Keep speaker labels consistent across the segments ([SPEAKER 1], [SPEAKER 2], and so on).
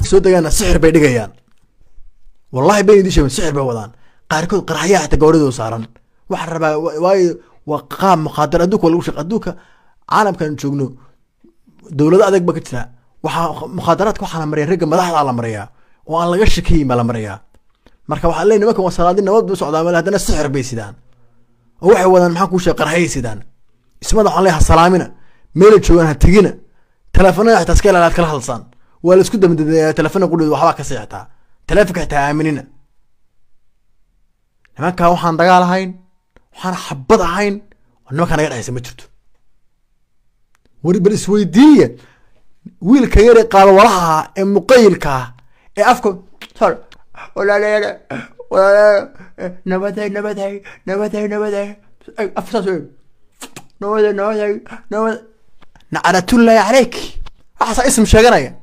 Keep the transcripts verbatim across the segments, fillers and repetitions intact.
[SPEAKER 1] سود جانا سحر بيدقيان والله بين دي شيء سحر بودان قاركود قرحية حتى جورده وصارن وحرب واي وقام مخاطر أدوك ولا وش أدوك عالم كان شغله دولة أديك بكتير وح مخاطرات وحنا مريا رجع ملاحظ على مريا وعلى غش كي ملا مريا مركب وحلا إنه ما كان وصلادين نود بس عدام هذا السحر بيسيدان هو حيوان محاكو شيء قرحية سيدان اسمه ده عليها السلامنا ميل شوانها تجينا تلفوننا حتى سكيل على كل خلصان ولا سكده من تلفوننا يقولوا وحواك كسيعتها تلافك حتى آمنين لما كانوا حان دجال هين وحان حبض هين وإنما كان غير هيسمى تشتو ورد بالسويدية ويل كيري قال وراها مقيل كا أفكم صار ولا لا لا ولا لا نبتي نبتي نبتي نبتي أفسس نبتي نبتي نبتي نعرت الله عليك أحسن اسم شجرة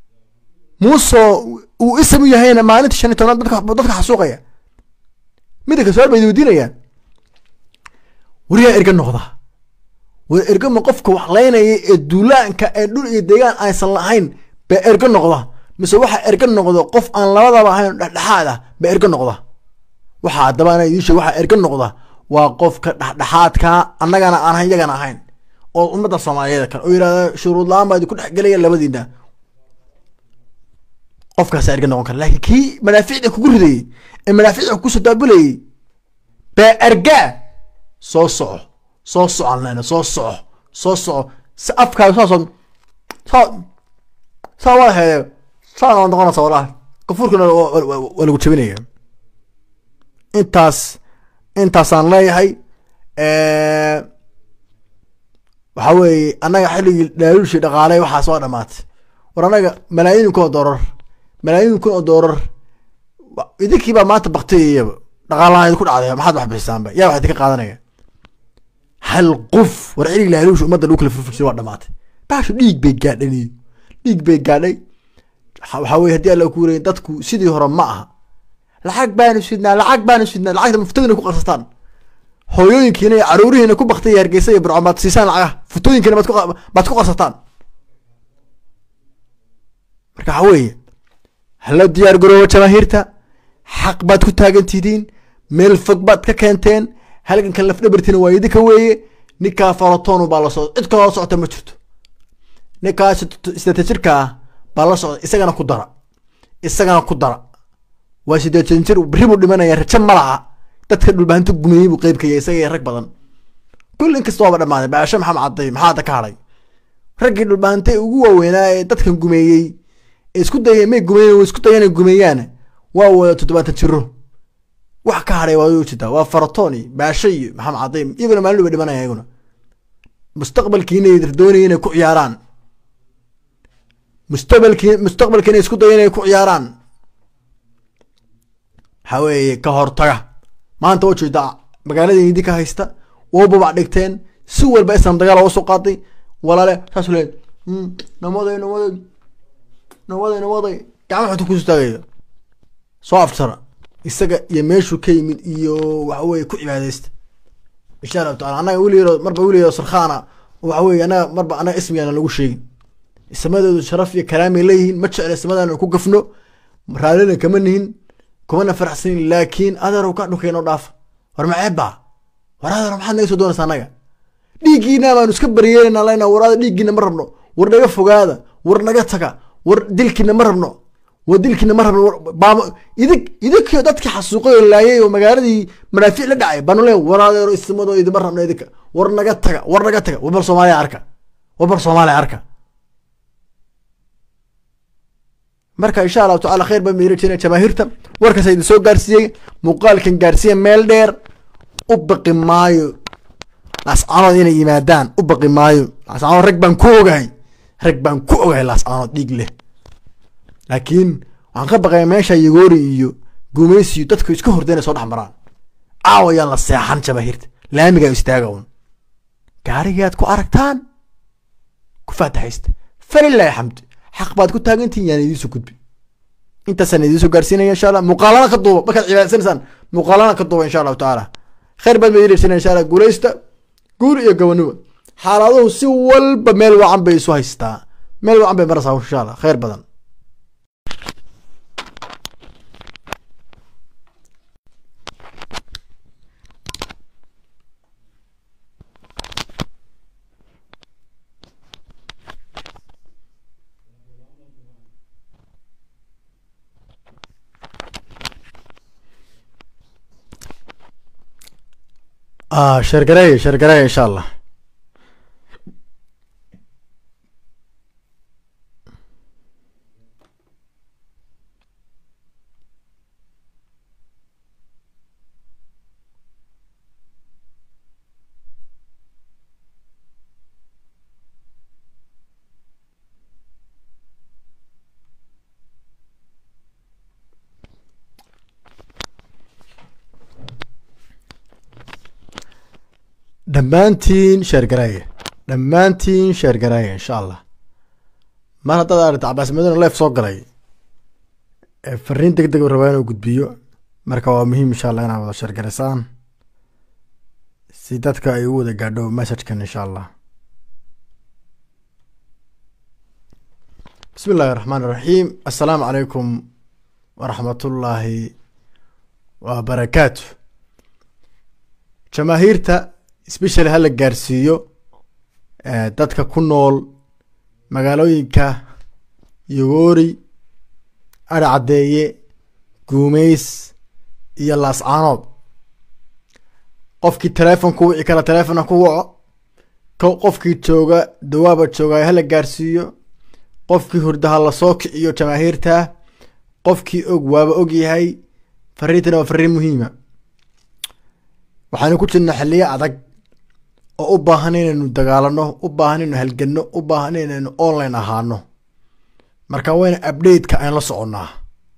[SPEAKER 1] موسى واسم يهينا ما أنت شنو تناد بدك بدك حسوقية ميدك سؤال بيدودينا يا وريا إرجع النقطة وإرجع موقفك وحلينا الدولان كأدول يديان أي صلاحين بإرجع النقطة مسوحة إرجع النقطة قف أن لا وضع بحين لحالة بإرجع النقطة وحد طبعا يدش واحد إرجع النقطة وقف لحات كا أنا جانا أنا هي جانا هين وأمة الصومالية كان ويرا شروط لا ما يكون حقلية اللي بدينا قف كاس إرجع النقطة لكن كي منافع كل ذي المنافع كوسو دابلي بإرجع صوصو صوصو علينا صوصو صوصو أفكار صوصو صو صواه هذا صار عندنا صورة كفور كنا ولا قلت شبيني انتاس انتاس عن لا هاي أه وحوي أنا حلي لا يلشي دقالي وحاسوانا مات ورانا ملايين يكون ضرر ملايين يكون ضرر إذا كيبا ما تبقتي دقالي يكون عادي ما حد بحب السام بقى يا واحد كي قادنا هل قف ورعيلي لا يلوش ومدى لوكل في السوانا مات باش ليك بيجادني ليك بيجادني حوي هدي الله كورين dadku sidii hore ma aha lacag baan sidna lacag baan sidna lacagta muftadina ku qarsastaan hooyooyinkiina iyo caruurihiina ku baqtay Hargeysa iyo Burcamaad siisaan lacag futooyinkiina baad ku baad ku qarsataan marka xawey hal diyaar garoow jamaahirta xaq baad ku taagantidiin meel fog baad ka keenteen halkan kan laf dhabartina waa idinka weeye ninka faratoon baa la soo cid kale socota ma jirto ninka sida jirka بالله صعد إسقنا كدرة إسقنا كدرة واسيد تنشر وبريمو لمن يرتشم ملعا تدخل البنت الجميل وقيب كي يسوي يرك بدن كل إنك استوى معنا بعشان محمد عطيم هذا كاري رجل البنت وجوا وينا تدخل الجميل إسكت ده يمي الجميل وإسكت يعني الجميلانة واو تتبع تشره وحكاري ويوشتا وفرطوني بعشي محمد عطيم يقول ما له بدمنا يقولنا مستقبل كيني يدروني هنا كعياران مستقبل كي مستقبل كان يسكت يعني يكون عياران حوي كهرطة ما أنت وجه دا مقالة يدي كهيستا وهو بعدكتين سوى البئسام دجال وسقاطي ولا لا تسولين نماذج نماذج نماذج نماذج كم حتى كوز تغير صاف ترى يستجا يمشوا كي من إيو وحوي كل عادست إن شاء الله تعالى أنا أقولي مرة بقولي يا سرخانة وحوي أنا مرة أنا اسمي أنا لو شيء السماد شرف يا كلامي ليه ما تشعر السماد أنا كوك فنو مرالنا كمان هين كمان فرح سنين لكن هذا لو كانوا كانوا ضعف ورمى عبا ورا رمح الناس دون سنة ديجينا ما نسكبر يينا لنا ورا ديجينا مربنا ورنا يفوق هذا ورنا جتك ور ديلكنا مربنا وديلكنا مربنا بام إذا إذا كيودتك حسوقي ولا هي ومجاردي منافع لدعي بنولي ورا السماد إذا مربنا إذاك ورنا جتك ورنا جتك وبر صومالي عركة وبر صومالي عركة marka insha Allah ta'ala khair ba meerayna jamaahirta warka sayid soo gaarsiiyay muuqaalkan gaarsiiyay meel dheer u baqi maayo las'aano inay yimaadaan u baqi maayo las'aano rag baan ku ogahay rag baan ku ogahay las'aano dhiig leh laakiin waxaan ka baqay meesha yagoori iyo gumaysi dadku iska hordeen soo dhaxmaraan aawayaan la seexan jamaahirta laamiga istaagoon gaarigaad ku aragtaan ku faataxaysta falillahi hamd حق بعد كنت هاجنتي يعني دي سكوت انت سنة دي سكارسين ان شاء الله مقالنا كدوب بكت عباد سنسان مقالنا كدوب ان شاء الله تعالى خير بعد ما سنة ان شاء الله قوليستا قول يا جوانو حالاده سوال بميل وعم بيسوهيستا ميل وعم بمرسها ان شاء الله خير بدن اه شرقرايه شرقرايه ان شاء الله. dhammaantiin sheergareeye dhammaantiin sheergareeye insha allah. mar haddaad aragta cabaas madina leef soo galay fariin deg deg u rabaa inuu gudbiyo, marka waa muhiim insha allah inaad wada sheergareysaan si dadka ay u wada gaadho messajkan insha allah. bismi illaahi raxmaan iraxiim. assalaamu calaykum waraxmatullaahi wabarakaatu. jamaahiirta special hala gaarsiiyo dadka ku nool magaalooyinka Yogoori, Arcadeeye, Guumeys iyo Laascaanood. qofkii telefoon ku wici kara telefoon ku waco, qofkii jooga dawaaba jooga hala gaarsiiyo, qofkii hurdaha la soo kiciyo jamaahiirta, qofkii og waaba og yahay. fariintana waa fariin muhiima. waxaanu ku jirnaa xilliyo adag oo u baahan inaynu dagaalano, u baahan inaynu halganno, u baahan inaynu online ahaano. marka wayna update-ka aan la soconnaa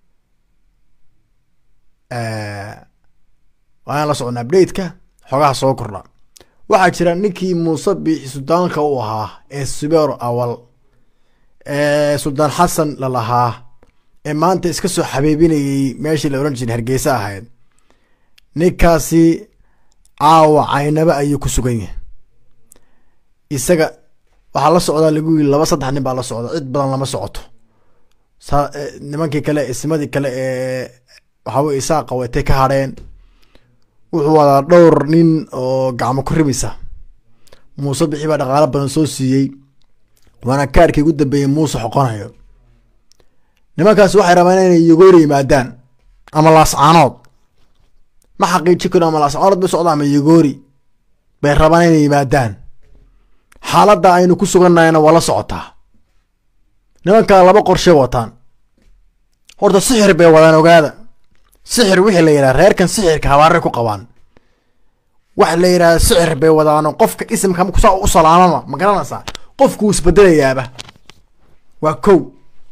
[SPEAKER 1] waan la soconnaa update-ka xogaha soo kordha. waxaa jira ninkii Muuse Biixi Sudaanka u ahaa ee Subeer Awal ee Suldaan Xasan la lahaa ee maanta iska soo xabeebinayay meeshii la oran jiray Hargeysa ahayd. ninkaasi caawa caynaba ayuu ku sugan yahay. isaga waxaa la socdaa lagu yiri laba saddex nin baa la socda, cid badan lama socoto. nimankii kale ismadii kale ee waxa way Isaaq waytay ka hadheen. wuxuu wadaa dhowr nin oo gacmo ku ribisa. Muuse Biixi baa dhaqaale badan soo siiyey, waana kaarkii ugu dambeeyay Muuse xoqonayo. nimankaas waxay rabaan inay Yogoori yimaadaan ama Laascaanood. ma xaqiiji karo ama Laascaanood bay socdaan ama Yogoori bay rabaan inay yimaadaan. xaaladda aynu ku sugannayna waa la socotaa. nimanka laba qorshe wataan. horta sixir bay wadaan, ogaada. sixir wixii la yiraahdo reerkan sixirka habaare ku qabaan. wax la yiraahdo sixir bay wadaan, qofka ismka ku soo u salaamama ma garanaysaa, qofku uu isbedelayaaba. waa kow.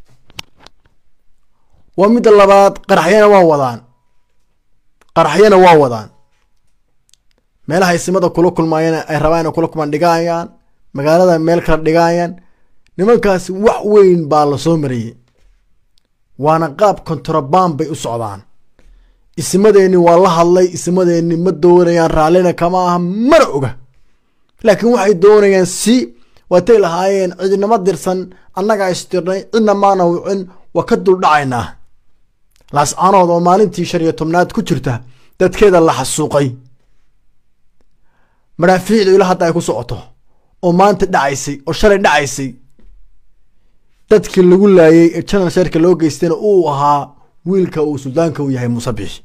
[SPEAKER 1] waa mid labaad, qaraxyana waa wadaan qaraxyana waa wadaan meelaha ismada kula kulmayana ay rabaan inay kula kulmaan dhigayaan, magaalada meel kala dhigayaan. nimankaas wax weyn baa la soo mariyay, waana qaab kontraband bay u socdaan. ismadeeni waa la hadlay, ismadeeni ma doonayaan, raallina kama aha, mana oga. laakiin waxay doonayaan si watay lahaayeen cidnama dirsan, annaga istirnay, cidna maana wicin, waa ka dul dhacaynaa. Laascaanood oo maalintii shan iyo tobnaad ku jirta dadkeeda la xasuuqay, maraafiicdu ilaa hadda ay ku socoto, oo maanta dhacaysay oo shalay dhacaysay. dadkii lagu laayay ee channel shirka loo geystayna uu ahaa wiilka uu Sudaanka u yahay Muuse Biixi.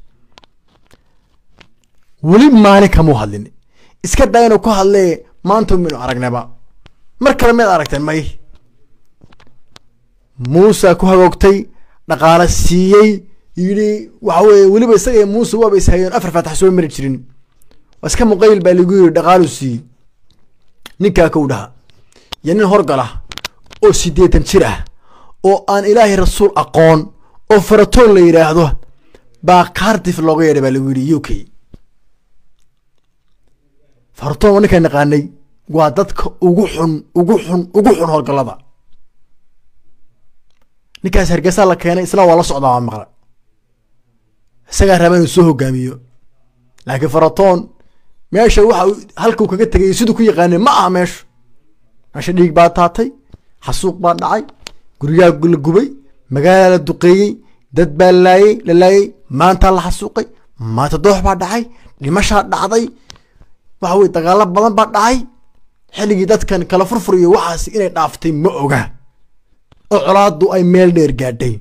[SPEAKER 1] weli maalin kama hadlin, iska daa inuu ku hadlee maanta minu aragnaba. mar kale mid aragteen may Muuse ku hagoogtay, dhaqaale siiyey, yiri waxa weeye weliba isaga Muuse waa bay hayeen afar fatax soo mari jirin. waska muqayl baa lagu yiri dhaqaalu siiyey. ninka ka u dhaha yanin horgala oo sideetan jir ah oo aan ilaahay rasuul aqoon oo faratoon la yiraahdo baa Cardiff looga yeeray baa lagu yiri U K. faratoon ninka naqaanay waa dadka ugu xun ugu xun ugu xun horgalada. ninkaas Hargeysa la keenay, isla waa la socdaa maqla. isaga rabaan inuu soo hogaamiyo, laakiin faratoon meesha waxa halkuu kaga tagay sidoo ku yaqaanay ma aha. meesha meesha dhiig baa taatay, xasuuq baa dhacay, guriga la gubay, magaala la duqeeyay, dad baa laayay la laayay, maanta la xasuuqay, maanta doox baa dhacay, dhimasha dhacday. waxa way dagaalo badan baa dhacay. xilligii dadkan kala furfuriyo waxaas inay dhaaftay ma oga, oo colaadu ay meel dheer gaadhay.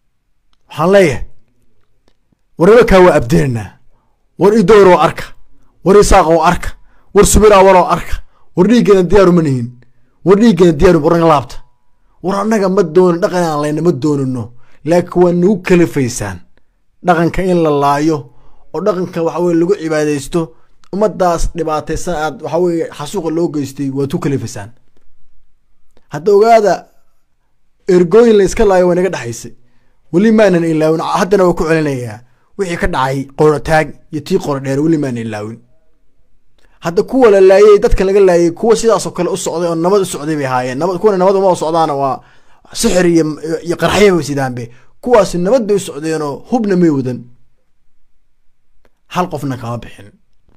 [SPEAKER 1] waxaan leeyahay warba ka waa abdeena, war idooro arka, وريساق وأرك ورسبيرا ورا أرك ورنيجنا ديارو منهين ورنيجنا ديارو برنا لابت ورنا مدون دقنا علينا مدون إنه لكن ونو كلفيسان دقن كإن الله يو ودقن كوحول لقو عبادة يستو ومداس لبعض ساعات وحوي حسوق اللوجو يستي وتو كلفيسان حتى وهذا إرجوين اللي إسكال الله يوانا قد حيسي ولي ما نن إلاون حتى لو كعلنا إياه وحي كدعي قرطاج يتي قرطير ولي ما نن إلاون حتى كوا لله يدتك لقى الله كوا سيدا سكال السعودية النمط السعودية بهاي النمط كون النمط ما السعودانة وسحر يقرحيه وسيدان به كوا النمط بالسعودية هو بن ميودن حلقة في النكابحين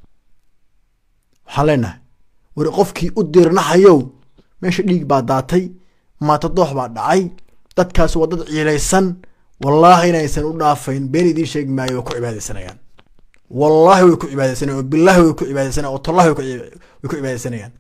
[SPEAKER 1] حلنا ورقفكي أدير نحيو ماشي ليك بعد داتي ما تضوح بعد عي دتكاس ودد عيليسن والله إنا يسن ودافين بيني دي شيء ما يوكو عبادة سنة يعني والله ويكو عبادة سنة وبالله ويكو عبادة سنة والله ويكو عبادة سنة يعني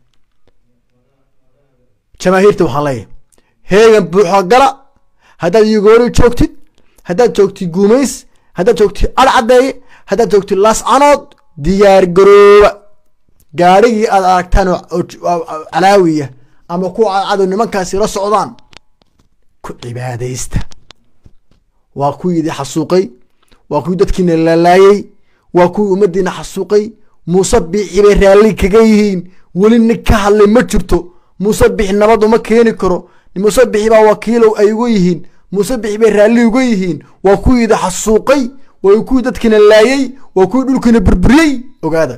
[SPEAKER 1] جماهير توحلي هي بوحة قلا هذا يقولي تشوكتي هذا تشوكتي قوميس هذا تشوكتي العدي هذا تشوكتي لاس عناد ديار قروب قاري الاركتان علاوية أما كو عادو نمان كاسي رسعودان كو عبادة يستا واكو يدي حسوقي واكو يددكين اللالايي واكو يمدين حسوقي مصبح يبيرالي كغيهين ولنكا اللي مجرتو مصبح النبضو ما كيني كرو مصبح يبا وكيلو أيويهين مصبح يبيرالي يغيهين واكو يدي حسوقي واكو يددكين اللايي واكو يدولكين بربري وقادا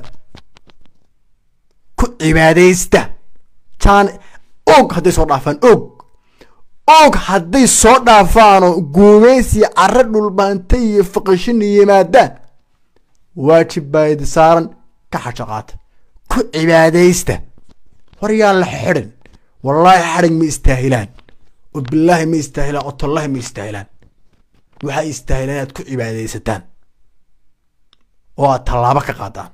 [SPEAKER 1] كو عبادة يستا كان og hadday soo dhaafaan og og hadday soo dhaafaano guumaysi carra dhulbaantay iyo faqashin iyo yimaadaan waajib baa idi saaran ka xashaqaata ku cibaadaysta horyaan la xidhin wallaahi xadhig ma istaahilaan wabillaahi ma istaahilaan watallahi ma istaahilaan waxay istaahilaan inaad ku cibaadaysataan oo aad tallaabo ka qaadaan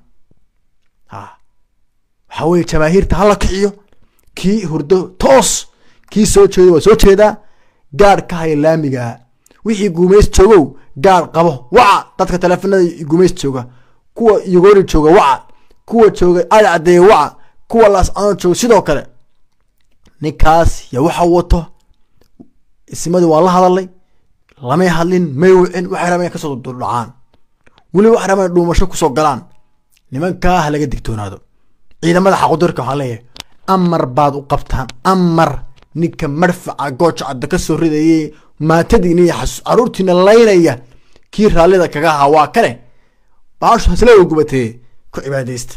[SPEAKER 1] waxaa weeye jamaahiirta hala kiciyo kii hurdo toos kii soo jeedo waa soo jeedaa gaar ka haya laamiga wixii guumeys joogow gaar qabo waca dadka teleefanada guumeys jooga kuwa iyagoori jooga waca kuwa jooga ay cadeey waca kuwa laas aan jooga sidoo kale ninkaas ya waxa wato ismadu waa la hadalay lama hadlin may wicin waxa rabay ka soo durdacaan wali waxa rabay dhuumasho ku soo galaan nimanka laga digtoonaado ciidamada xaqudurka waxa leeyahay أمر بعض وقفتان أمر نك مرفع جوج عد كسر ردي ما تديني حس أرورتنا الليلة كير على ذا كجا هوا كله بعش هسلو جبته كعباديست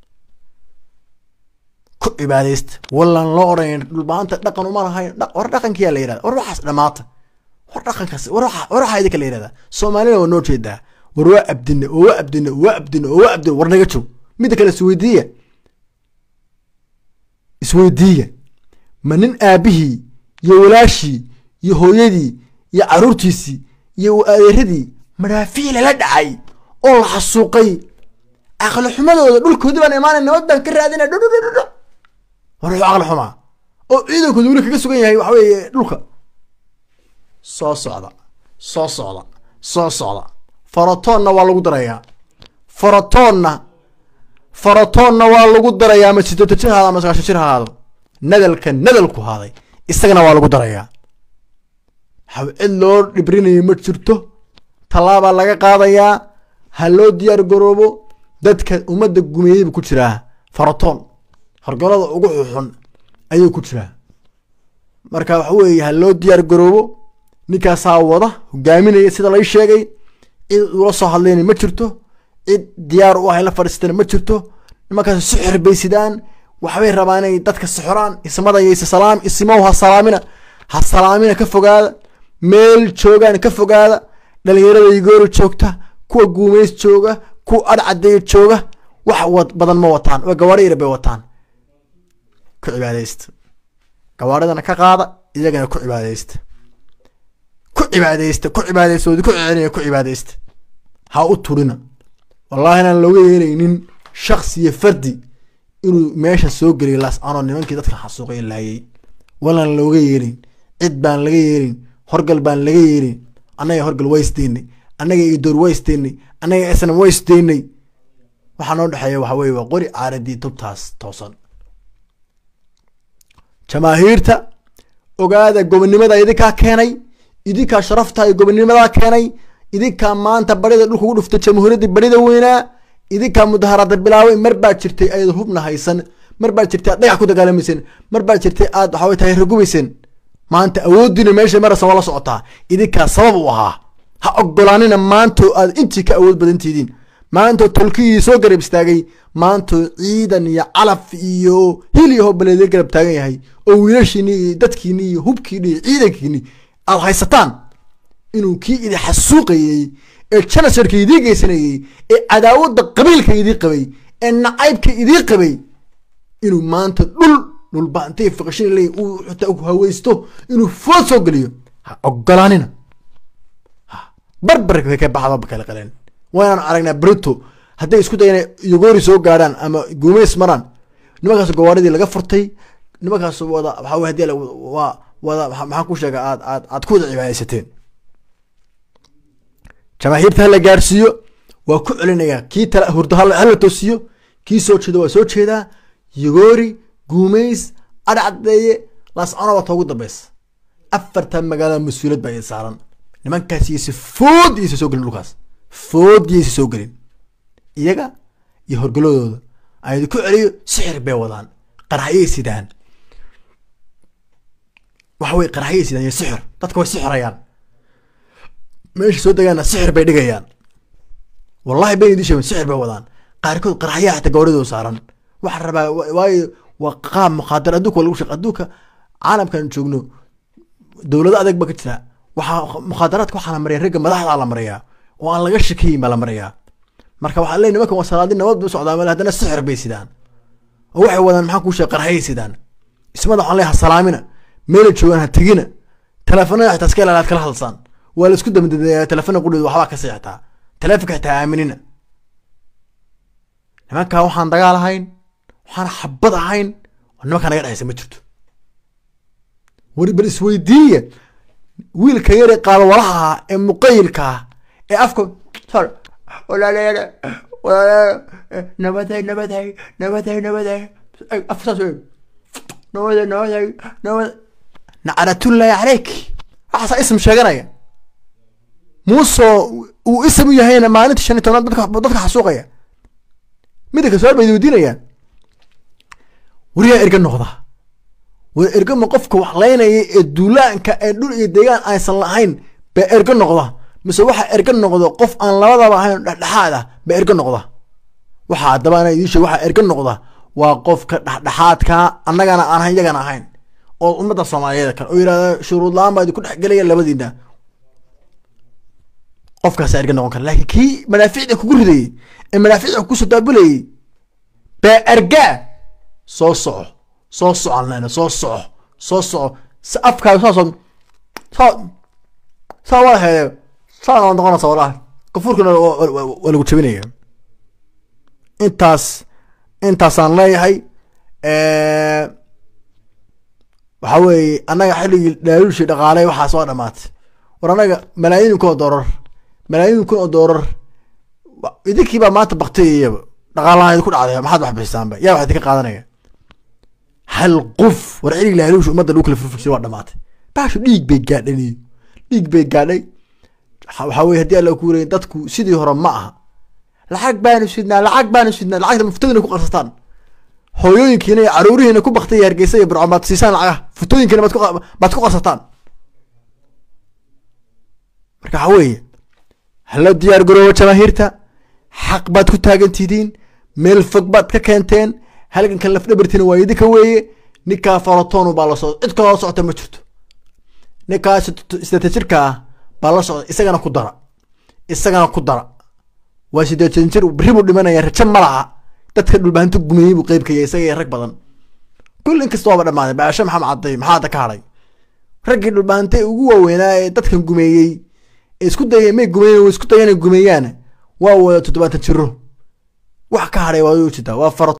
[SPEAKER 1] كعباديست والله لورين البانت دقن وما هاي دق ورقن كيا ليرة وروح حسلمات ورقن كس وروح وروح هاي ذيك الليرة سومالي ونوتشي ده وروح أبدن وأبدن وأبدن وأبدن ورنجتشو ميدك السويدية سويدية من أبيه يولاشي يهودي يا عروتيسي يا أهدي مرافيل لا داعي أول حسوقي أخلو حمد دول كودبان إيمان إنه ودن كرادينا دو دو دو دو وروح أخلو حما أو إذا كودبان كيسوقين يا وحوي دولك صوص على صوص على صوص على فرطوننا والله قدريا فرطوننا فرطوننا والله قدريا ما تشتتشين هذا ما تشتتشين هذا ندلك ندلك هذا استغنى والله قدريا حب اللور لبريني متشرته طلابا لغا قادايا هلو ديار غروبو dadka umada gumeeyay ku jira faraton hargalada ugu xun ayay ku jira marka waxa weeye hal diyaar garoobo ninkaas wada hogaaminaya sida la sheegay in uu soo hadleen ma jirto in diyaar u ah la fariistan ma jirto nimankaas sixir bay sidaan waxay rabaan inay dadka sixiraan ismada iyo salaam ismoo ha salaamina ha salaamina ka fogaada meel joogan ka fogaada dhalinyarada igoor joogta kuwa guumeys jooga ku adcadeey jooga wax wad badan ma wataan oo gawaariir bay wataan ku cibaadeysta gawaaridana ka qaada iyagana ku cibaadeysta ku cibaadeysta ku cibaadeysta ku cibaadeysta ku cibaadeysta ha u turina wallahi aan looga yeeleynin shakhsiye fardi inuu meesha soo galiyo laas aan nimankii dadka xasuuqay laayay walaan looga yeelin cid baan laga yeelin horgal baan laga yeelin anaga horgal waysteynay anaga iyo door waysteynay anaga isna waysteynay waxaa noo dhexeeya waxa weeye waa qori caaradii tubtaas toosan. jamaahiirta ogaada gobonimada idinkaa keenay, idinkaa sharafta iyo gobonimada keenay, idinkaa maanta barida dhulka ugu dhuftay jamhuuriyadda barida weynaa, idinkaa mudaharaada bilaaway. mar baa jirtay ayad hubna haysan, mar baa jirtay aad dhagax ku dagaalamayseen, mar baa jirtay aad waxa way tahay ragubayseen. maanta awoodiina meesha marasa wala socotaa, idinkaa sabab u ahaa. ha ogolaanina maanta aad intii ka awood badan tihiin, maanta tolkii soo garab istaagay, maanta ciidan iyo calaf iyo hili oo baleed garab taagan yahay oo wiilashiini dadkiini iyo hubkiini ciidankiini aad haysataan inuu kii idin xasuuqayay ee janasarka idin geysanayay ee cadaawada qabiilka idin qabay ee nacaybka idin qabay inuu maanta dhul dhul baantay fiqshin leey uu xutaa ku haweysto inuu food soo galiyo. ha ogolaanina, ha barbarka ka baxdo bakala qaleen. waan aragnaa Bruto hadday isku dayeen Yogori soo gaaraan ama Gumeys maraan, nimankaas gowaaridii laga furtay, nimankaas wada waxa way hadii waa wada maxaan ku sheegaa aad aad aad ku cibaadaysateen. jamaahiirta la gaarsiiyo waa ku celinaya, kii tala hurdo hal toosiyo, kii soo jeedo waa soo jeedaa. Yogori, Gumeys, adacdeeye laas ana wata ugu dambeys afarta magaalada mas'uuliyad baa saaran. nimankaas iyo si food iyo soo galin dhulkaas, food iyo soo galin iyaga iyo horgalooda ay ku celiyo sixir bay wadaan, qarxayay sidaan. waxa way qarxayay sidaan iyo sixir, dadku way sixirayaan, meesha soo dagaana sixir bay dhigayaan. wallahi bay idin sheegeen sixir bay wadaan, qaarkood qarxaya xataa gowradooda saaran. waxa rabaa way waa qaam muqaadar adduunka lagu shaqo adduunka caalamkan joogno dawladda adag ba ka jira. waxa muqaadaraadka waxa la mariyaa ragga madaxda la mariyaa oo aan laga shakiyin ma la mariyaa. marka waxa leeyahay nimanka wasalaadin nabad u socdaa meel hadana sixir bay sidaan oo waxay wadaan maxaa ku sheeg qarxay sidaan. ismada waxaan leeyahay salaamina meel joogan ha tagina, telefoonada xitaa iska ilaalaad kala hadalsan, waa la isku dambeeyay telefoonka qudud waxba ka seextaa, telefoonka xitaa aaminina. nimanka waxaan dagaal ahayn, waxaan xabad ahayn, nimanka naga dhaxaysa ma jirto. wari bal isweydiiye wiilka yar ee qaal walaha ee muqaylka ee afka sar wala leeyahay wala nabaday nabaday nabaday nabaday afsaas nabaday nabaday nabaday nacratullah alayk waxa ism sheeganaya muuso uu ismu yahayna maalinta shan iyo toban dadka dadka xasuuqaya midka soo bay wadiinayaan. wariya erga noqda way erga ma qofka wax leynaya ee duulaanka ee dhul iyo deegaan aysan lahayn ba erga noqda, mise waxa erga noqdo qof aan labadaba ahayn dhexdhexaad ah ba erga noqda. waxa dabana idin waxa erga noqda waa qofka dhexdhexaadka annagana aan ahayn iyagana ahayn oo ummadda Soomaaliyeed kan oo yiraahdo shuruud la'aan baad ku dhex galaya labadiina. qofkaas erga noqon kara, laakiin kii manaaficda ku riday ee manaaficda ku soo daabulay ba erga soo soco soo soconayna soo soco soo soco afka soo soo soo soo wala heeyo soo noqon soo wala kufurkuna wala ku jabinaya. intaas intaas aan leeyahay ee waxa weeye anaga xiligi dhaalushi dhaqaalay waxa soo dhamaatay. war anaga malaayiin ku doorar malaayiin ku doorar idinki ba maanta baqtay dhaqaalaha ku dhacday maxaad wax bixisaanba yaa wax ka qaadanaya. hal qof war xiligi dhaalushi umada lagu kala furfursi waa dhamaatay, baashu dhiig bay gaadhay dhiig bay gaadhay. waxa weeye hadii la ku wareey dadku sidii hore ma aha. lacag baanu sidnaa lacag baanu sidnaa lacagta muftadina ku qarsataan, hooyooyinkiina iyo caruurihiina ku baqtay Hargeysa iyo Burco maad siisaan lacag futooyinkiina maad ku maad ku qarsataan. marka waxa weeye hal diyaar garoow jamaahiirta xaq baad ku taagantidiin, meel fog baad ka keenteen, halkan kan laf dhabartina waa idinka weeye. ninka faratoon baa la soo cid kale socota ma jirto, ninka sidoo jirka baa la soo isagana ku dara isagana ku dara waa sidoo jir baribu dhimanaya raja malaha. dadka dhulbaantu gumeeyay buu qayb ka yahay isaga rag badan kullin kasta waa dhamaaday baasha maxamed caday maxaa ka haray ragii dhulbaantay ugu waaweynaa ee dadkan gumeeyay isku dayay may gumeeyay isku dayay gumeeyaan waa wada toddobaatan jiro wax ka haray waa u jeedaa waa faro